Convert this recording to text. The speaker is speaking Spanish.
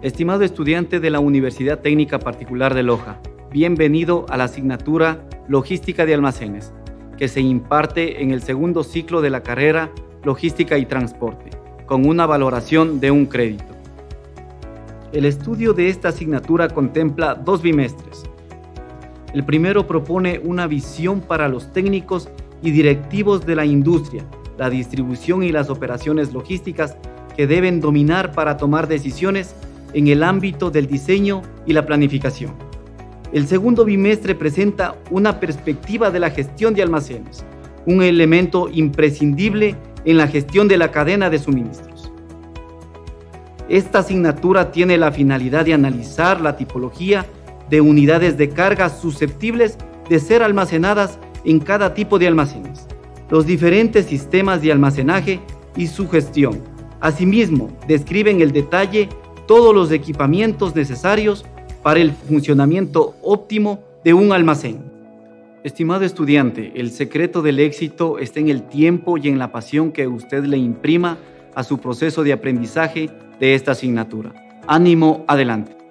Estimado estudiante de la Universidad Técnica Particular de Loja, bienvenido a la asignatura Logística de Almacenes, que se imparte en el segundo ciclo de la carrera Logística y Transporte, con una valoración de un crédito. El estudio de esta asignatura contempla 2 bimestres. El primero propone una visión para los técnicos y directivos de la industria, la distribución y las operaciones logísticas que deben dominar para tomar decisiones en el ámbito del diseño y la planificación. El segundo bimestre presenta una perspectiva de la gestión de almacenes, un elemento imprescindible en la gestión de la cadena de suministros. Esta asignatura tiene la finalidad de analizar la tipología de unidades de carga susceptibles de ser almacenadas en cada tipo de almacenes, los diferentes sistemas de almacenaje y su gestión. Asimismo, describen el detalle todos los equipamientos necesarios para el funcionamiento óptimo de un almacén. Estimado estudiante, el secreto del éxito está en el tiempo y en la pasión que usted le imprima a su proceso de aprendizaje de esta asignatura. Ánimo, adelante.